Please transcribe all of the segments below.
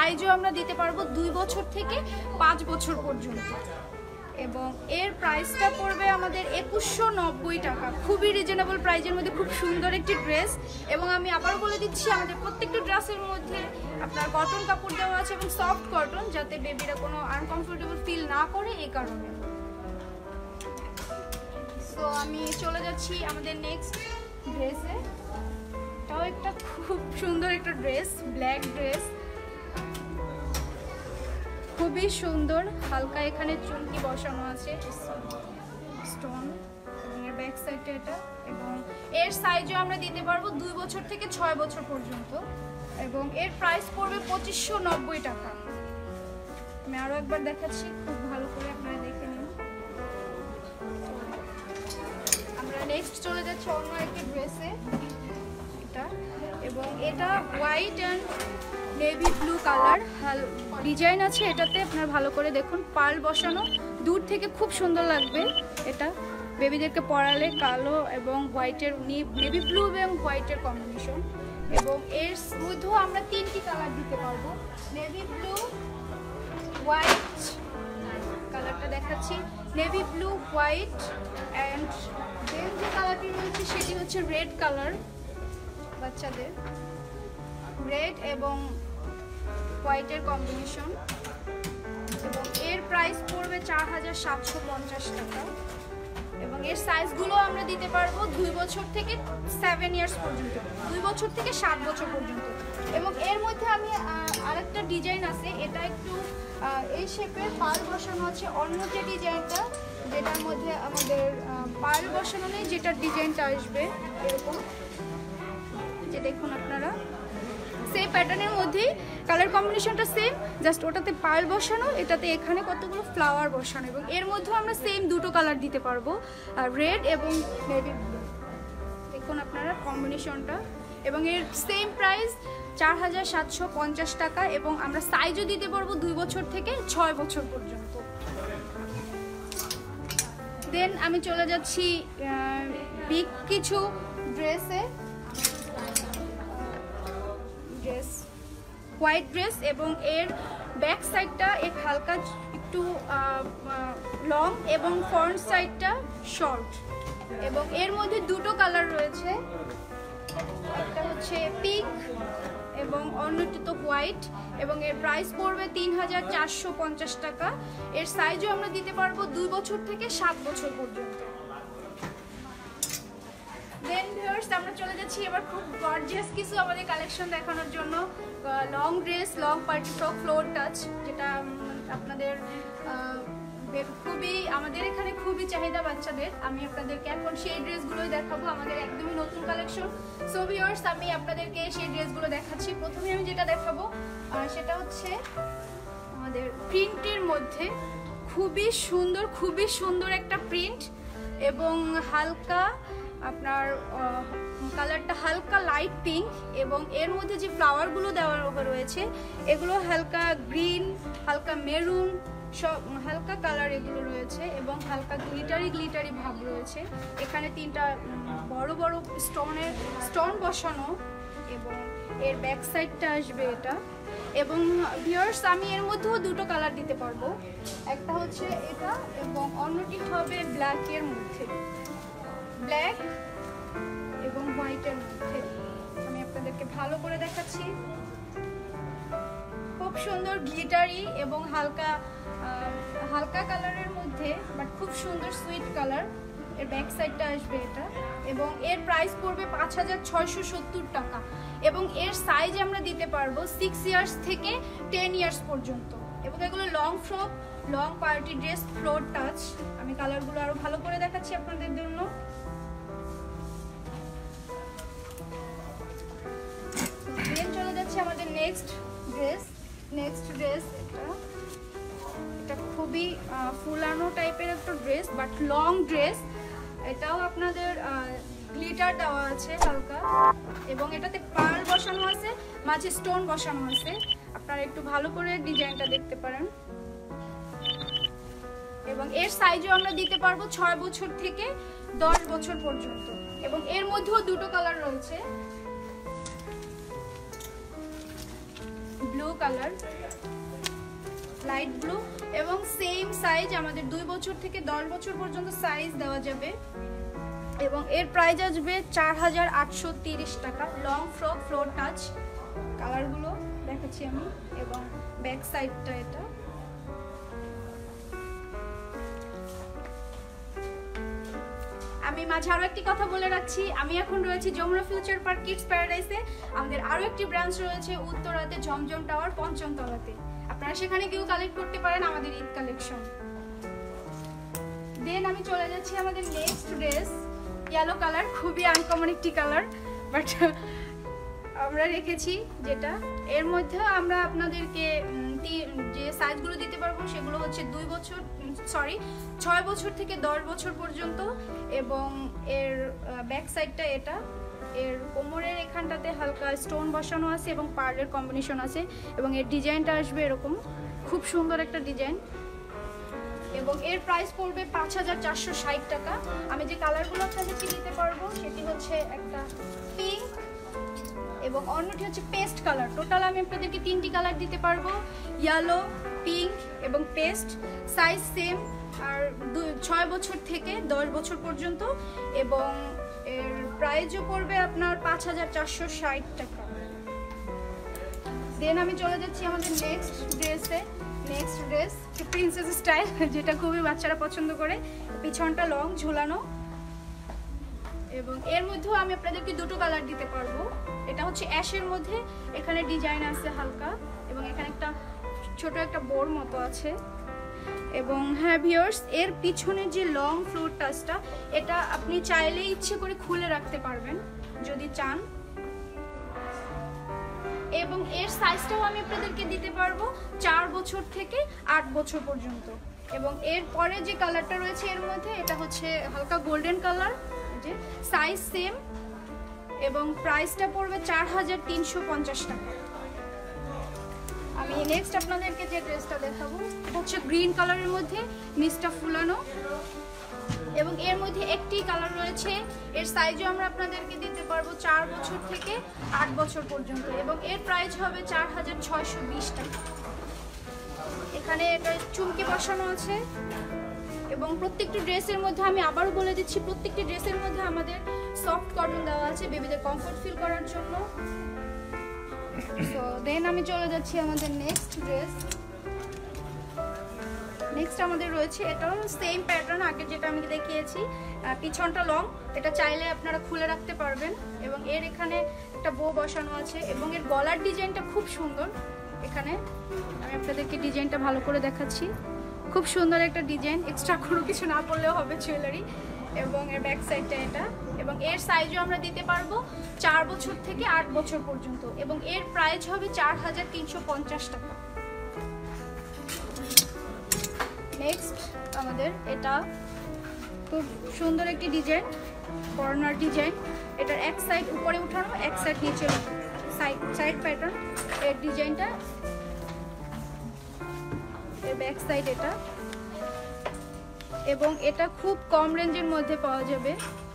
সাইজও আমরা দিতে পারবো 2 বছর থেকে 5 বছর পর্যন্ত। এবং এর প্রাইসটা পড়বে আমাদের 2190 টাকা। খুবই রিজনেবল প্রাইজের মধ্যে খুব সুন্দর একটি ড্রেস। এবং আমি আবারও বলে দিচ্ছি, আমাদের প্রত্যেকটা ড্রেসের মধ্যে আপনার কটন কাপড় দেওয়া আছে এবং সফট কটন, যাতে বেবিরা কোনো আনকমফোর্টেবল ফিল না করে, এই কারণে। তো আমি চলে যাচ্ছি আমাদের নেক্সট ড্রেসে। এটাও একটা খুব সুন্দর একটা ড্রেস, ব্ল্যাক ড্রেস, খুবই সুন্দর। হালকা এখানে চুমকি বসানো আছে, স্টোন, এবং এর ব্যাক সাইডে এটা। এবং এর সাইজও আমরা দিতে পারবো 2 বছর থেকে 6 বছর পর্যন্ত। এবং এর প্রাইস পড়বে 2590 টাকা। আমি আরো একবার দেখাচ্ছি, খুব ভালো করে আপনারা দেখে নিন। আমরা নেক্সট চলে যাচ্ছি অন্য একটি ড্রেসে, এটা। এবং এটা white and navy blue colour design আছে এটাতে। আপনারা ভালো করে দেখুন, পার্ল বসানো, দূর থেকে খুব সুন্দর লাগবে। এটা বেবিদেরকে পরালে কালো এবং হোয়াইটের, নেভি ব্লু এবং হোয়াইটের কম্বিনেশন। এবং এর মধ্যেও আমরা 3টি কালার দিতে পারবো, নেভি ব্লু, হোয়াইট, কালারটা দেখাচ্ছি, navy blue, white and then যে কালারটি রয়েছে সেটি হচ্ছে রেড কালার, বাচ্চাদের রেড এবং হোয়াইটের কম্বিনেশন। এবং এর প্রাইস পড়বে 4750 টাকা। এবং এর সাইজগুলো আমরা দিতে পারবো 2 বছর থেকে 7 ইয়ার্স পর্যন্ত, 2 বছর থেকে 7 বছর পর্যন্ত। এবং এর মধ্যে আমি আরেকটা ডিজাইন আছে, এটা একটু এই শেপের পার্ল বসানো আছে। অন্য যে ডিজাইনটা, যেটার মধ্যে আমাদের পার্ল বসানো নেই, যেটার ডিজাইনটা আসবে এরকম, যে দেখুন আপনারা সেম প্যাটার্নের মধ্যেই কালার কম্বিনেশনটা সেম, জাস্ট ওটাতে পার্ল বসানো, এটাতে এখানে কতগুলো ফ্লাওয়ার বসানো। এবং এর মধ্যেও আমরা সেম 2টো কালার দিতে পারবো, রেড এবং নেভি ব্লু। দেখুন আপনারা কম্বিনেশনটা। এবং এর সেম প্রাইস 4750 টাকা। এবং আমরা সাইজও দিতে পারবো 2 বছর থেকে 6 বছর পর্যন্ত। দেন আমি চলে যাচ্ছি বিগ কিছু ড্রেসে। ড্রেস হোয়াইট ড্রেস, এবং এর ব্যাক সাইডটা এক হালকা একটু লং এবং ফ্রন্ট সাইডটা শর্ট। এবং এর মধ্যে 2টো কালার রয়েছে, একটা হচ্ছে পিঙ্ক এবং অন্যটি তো হোয়াইট। এবং এর প্রাইস পড়বে 3450 টাকা। এর সাইজও আমরা দিতে পারবো 2 বছর থেকে 7 বছর পর্যন্ত। দেন ভিউয়ার্স, আমরা চলে যাচ্ছি এবার খুব গর্জিয়াস কিছু আমাদের কালেকশন দেখানোর জন্য। Long dress, long party frock, floor touch, যেটা আপনাদের খুবই, আমাদের এখানে খুবই চাহিদা বাচ্চাদের। আমি আপনাদেরকে এখন সেই ড্রেসগুলোই দেখাবো, আমাদের একদমই নতুন কালেকশন। সো ভিউয়ার্স, আমি আপনাদেরকে সেই ড্রেসগুলো দেখাচ্ছি। প্রথমে আমি যেটা দেখাবো সেটা হচ্ছে আমাদের প্রিন্টের মধ্যে খুবই সুন্দর একটা প্রিন্ট। এবং হালকা আপনার কালারটা হালকা লাইট পিঙ্ক। এবং এর মধ্যে যে ফ্লাওয়ারগুলো দেওয়া রয়েছে এগুলো হালকা গ্রিন, হালকা মেরুন, সব হালকা কালার এগুলো রয়েছে। এবং হালকা গ্লিটারি ভাব রয়েছে। এখানে 3টা বড় বড় স্টোন বসানো। এবং এর ব্যাক সাইডটা আসবে এটা। এবং ভিউয়ার্স, আমি এর মধ্যেও 2টো কালার দিতে পারবো, একটা হচ্ছে এটা এবং অন্যটি হবে ব্ল্যাকের মধ্যে, ব্ল্যাক এবং হোয়াইটের মধ্যে। আমি আপনাদেরকে ভালো করে দেখাচ্ছি। খুব সুন্দর গ্লিটারি এবং হালকা কালারের মধ্যে, বাট খুব সুন্দর সুইট কালার। এর ব্যাক সাইডটা আসবে এটা। এবং এর প্রাইস পড়বে 5670 টাকা। এবং এর সাইজ আমরা দিতে পারবো 6 ইয়ার্স থেকে 10 ইয়ার্স পর্যন্ত। এবং এগুলো long frock, long party dress, floor touch. আমি কালারগুলো আরো ভালো করে দেখাচ্ছি আপনাদের জন্য। চলে যাচ্ছে আমাদের নেক্সট ড্রেস। এটা খুবই ফুলানো টাইপের একটা ড্রেস, বাট লং ড্রেস। এটাও আপনাদের গ্লিটার দেওয়া আছে হালকা। এবং এটাতে পার্ল বসানো আছে, মাঝে স্টোন বসানো আছে। আপনারা একটু ভালো করে ডিজাইনটা দেখতে পারেন। এবং এর সাইজও আমরা দিতে পারবো 6 বছর থেকে 10 বছর পর্যন্ত। এবং এর মধ্যেও 2টো কালার রয়েছে, ব্লু কালার, লাইট ব্লু, এবং সেম সাইজ আমাদের 2 বছর থেকে 10 বছর পর্যন্ত সাইজ দেওয়া যাবে। এবং এর প্রাইস আসবে 4830 টাকা। লং ফ্রক, ফ্লোর টাচ, কালারগুলো দেখাচ্ছি আমি। এবং ব্যাক সাইডটা এটা। আমি মাঝে আরো একটি কথা বলে রাখছি, আমি এখন রয়েছি যমুনা ফিউচার পার্ক কিডস প্যারাডাইসে। আমাদের আরো একটি ব্রাঞ্চ রয়েছে উত্তরাতে ঝমঝম টাওয়ার 5ম তলাতে। আপনারা সেখানে গিয়েও কালেক্ট করতে পারেন আমাদের ঈদ কালেকশন। দেন আমি চলে যাচ্ছি আমাদের নেক্সট ড্রেস, ইয়েলো কালার, খুবই আনকমন একটি কালার, বাট আমরা রেখেছি যেটা। এর মধ্যে আমরা আপনাদেরকে যে সাইজগুলো দিতে পারবো সেগুলো হচ্ছে 6 বছর থেকে 10 বছর পর্যন্ত। এবং এর ব্যাক সাইডটা এটা। এর কোমরের এখানটাতে হালকা স্টোন বসানো আছে এবং পার্লের কম্বিনেশন আছে। এবং এর ডিজাইনটা আসবে এরকম, খুব সুন্দর একটা ডিজাইন। এবং এর প্রাইস পড়বে 5460 টাকা। আমি যে কালারগুলো আপনাদেরকে দিতে পারবো সেটি হচ্ছে একটা পিঙ্ক এবং অন্যটি হচ্ছে পেস্ট কালার। টোটাল আমি আপনাদেরকে 3টি কালার দিতে পারবো, ইয়েলো, পিঙ্ক এবং পেস্ট। সাইজ সেম, আর 6 বছর থেকে 10 বছর পর্যন্ত। এবং এর প্রাইসও পড়বে আপনার 5460 টাকা। দেন আমি চলে যাচ্ছি আমাদের নেক্সট ড্রেসে। নেক্সট ড্রেস প্রিন্সেস স্টাইল, যেটা খুবই বাচ্চারা পছন্দ করে। পিছনটা লং ঝুলানো, এবং এর মধ্যেও আমি আপনাদেরকে 2টো কালার দিতে পারবো। এটা হচ্ছে অ্যাশের মধ্যে, এখানে ডিজাইন আছে হালকা, এবং এখানে একটা ছোট একটা বোর মতো আছে। এবং হ্যাঁ ভিউয়ার্স, এর পিছনে যে লং ফ্লোর টাচটা, এটা আপনি চাইলে ইচ্ছে করে খুলে রাখতে পারবেন যদি চান। এবং এর সাইজটাও আমি আপনাদেরকে দিতে পারবো 4 বছর থেকে 8 বছর পর্যন্ত। এবং এর পরে যে কালারটা রয়েছে এর মধ্যে, এটা হচ্ছে হালকা গোল্ডেন কালার, যে সাইজ সেম। এবং প্রাইসটা পড়বে 4350 টাকা। আমি নেক্সট আপনাদেরকে যে ড্রেসটা দেখাবো এটা হচ্ছে গ্রিন কালারের মধ্যে নিচটা ফুলানো, এবং এর মধ্যে একটি কালার রয়েছে। এর সাইজও আমরা আপনাদেরকে দিতে পারবো 4 বছর থেকে 8 বছর পর্যন্ত। এবং এর প্রাইস হবে 4620 টাকা। এখানে এটা চুমকি বসানো আছে। এবং প্রত্যেকটি ড্রেসের মধ্যে আমি আবারও বলে দিচ্ছি, প্রত্যেকটি ড্রেসের মধ্যে আমাদের সফট কটন দেওয়া আছে বেবিদের কমফোর্ট ফিল করার জন্য। সো দেন আমি চলে যাচ্ছি আমাদের নেক্সট ড্রেস। নেক্সট আমাদের রয়েছে, এটাও সেম প্যাটার্ন আগে যেটা আমি দেখিয়েছি। পিছনটা লং, এটা চাইলে আপনারা খুলে রাখতে পারবেন। এবং এর এখানে একটা বো বসানো আছে, এবং এর গলার ডিজাইনটা খুব সুন্দর। এখানে আমি আপনাদেরকে ডিজাইনটা ভালো করে দেখাচ্ছি, খুব সুন্দর একটা ডিজাইন, এক্সট্রা কোনো কিছু না পড়লেও হবে জুয়েলারি। এবং এর ব্যাক সাইডটা এটা। এবং এর সাইজও আমরা দিতে পারবো 4 বছর থেকে 8 বছর পর্যন্ত। এবং এর প্রাইস হবে 4350 টাকা। নেক্সট আমাদের এটা খুব সুন্দর একটি ডিজাইন, কর্নার ডিজাইন। এটার এক সাইড উপরে উঠানো, এক সাইড নিচে, সাইড প্যাটার্ন এর ডিজাইনটা। এর ব্যাক সাইড এটা। এবং এটা খুব কম রেঞ্জের মধ্যে পাওয়া যাবে,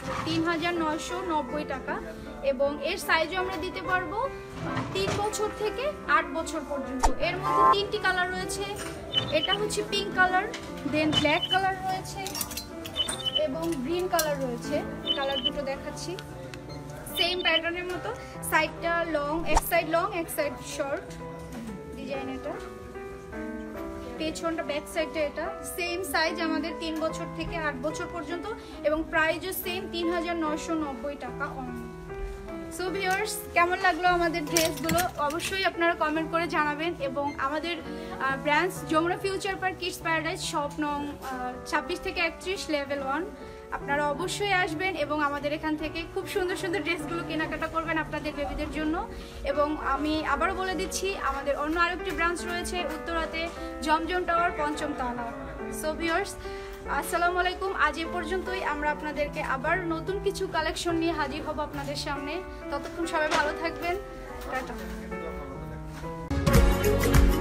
3990 টাকা। এবং এর সাইজও আমরা দিতে পারবো 3 বছর থেকে 8 বছর পর্যন্ত। এর মধ্যে 3টি কালার রয়েছে। এটা হচ্ছে pink colour, then black colour রয়েছে, এবং গ্রিন কালার রয়েছে। কালার দুটো দেখাচ্ছি, সেম প্যাটার্নের মতো। সাইডটা লং, এক সাইড লং এক সাইড শর্ট ডিজাইন। এটা পেছনটা, ব্যাক সাইডটা এটা। সেম সাইজ আমাদের 3 বছর থেকে 8 বছর পর্যন্ত। এবং প্রাইসও সেম 3990 টাকা অনলি। সো ভিউয়ার্স, কেমন লাগলো আমাদের ড্রেসগুলো অবশ্যই আপনারা কমেন্ট করে জানাবেন। এবং আমাদের branch Jamuna future park kids paradise, shop নং 26 থেকে 31, লেভেল 1। আপনারা অবশ্যই আসবেন এবং আমাদের এখান থেকে খুব সুন্দর সুন্দর ড্রেসগুলো কেনাকাটা করবেন আপনাদের বেবিদের জন্য। এবং আমি আবারও বলে দিচ্ছি, আমাদের অন্য আরেকটি ব্রাঞ্চ রয়েছে উত্তরাতে ঝমঝম টাওয়ার 5ম তলা। সো ভিউয়ার্স, আসসালামু আলাইকুম। আজ এ পর্যন্তই। আমরা আপনাদেরকে আবার নতুন কিছু কালেকশন নিয়ে হাজির হব আপনাদের সামনে। ততক্ষণ সবাই ভালো থাকবেন। টাটা।